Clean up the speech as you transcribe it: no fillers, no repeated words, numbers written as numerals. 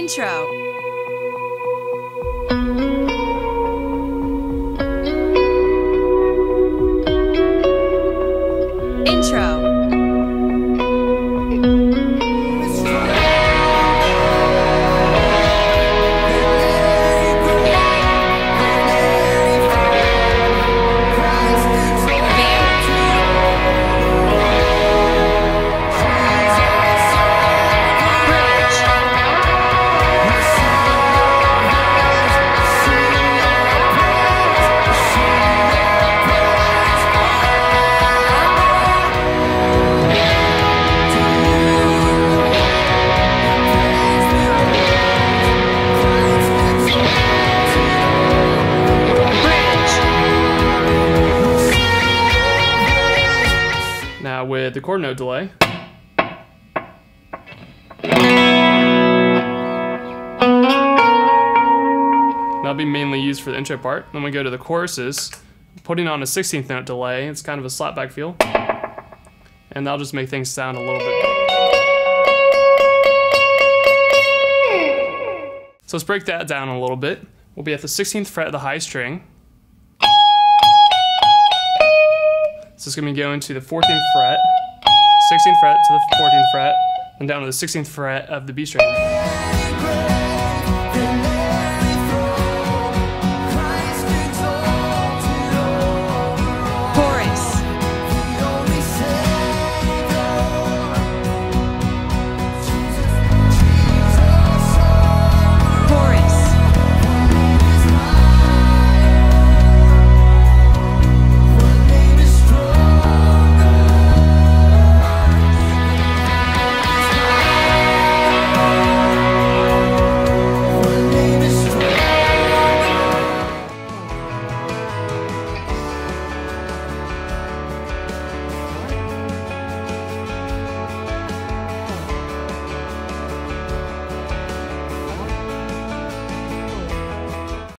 Intro. Intro. Now with the chord note delay. That'll be mainly used for the intro part. Then we go to the choruses, putting on a 16th note delay. It's kind of a slapback feel. And that'll just make things sound a little bit better. So let's break that down a little bit. We'll be at the 16th fret of the high string. So it's going to be going to the 14th fret, 16th fret to the 14th fret, and down to the 16th fret of the B string.